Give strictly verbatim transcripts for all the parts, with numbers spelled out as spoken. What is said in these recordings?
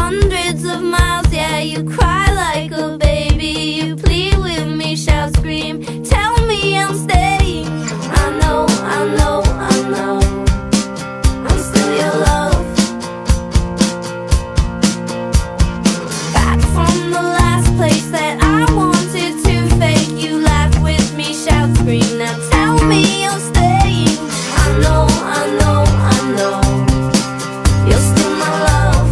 hundreds of miles. Yeah, you cry like a baby, you plead with me, shout, scream, tell me I'm staying. I know, I know, I know, I'm still your love. Back from the last place that I wanted to fake, you laugh with me, shout, scream, now tell me you're staying. I know, I know, I know, you're still my love.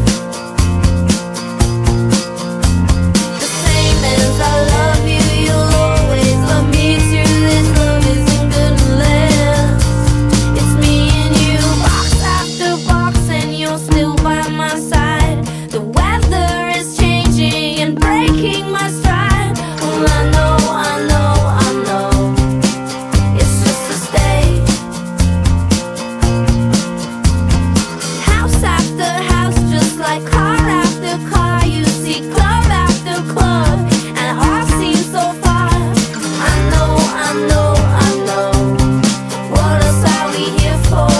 The same as I love you, you'll always love me too. This love isn't gonna last. It's me and you, box after box, and you're still by my side. The weather is changing and breaking my stride. Well, I know, I know, I know, it's just a stay. House after house, just like car after car, you see club after club, and ours seems so far. I know, I know, I know, what else are we here for?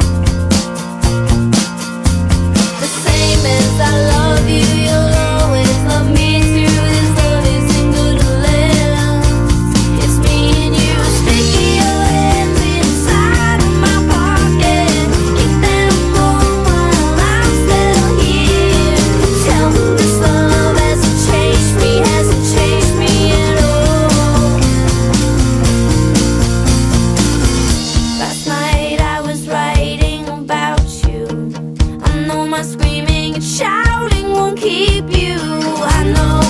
The same as I love you, you'll always love me too. This love isn't gonna last. It's me and you, sticky your hands inside of my pocket, keep them warm while I'm still here. Tell me this love hasn't changed me, hasn't changed me at all. Last night I was writing about you. I know my screaming and shouting won't keep you. I know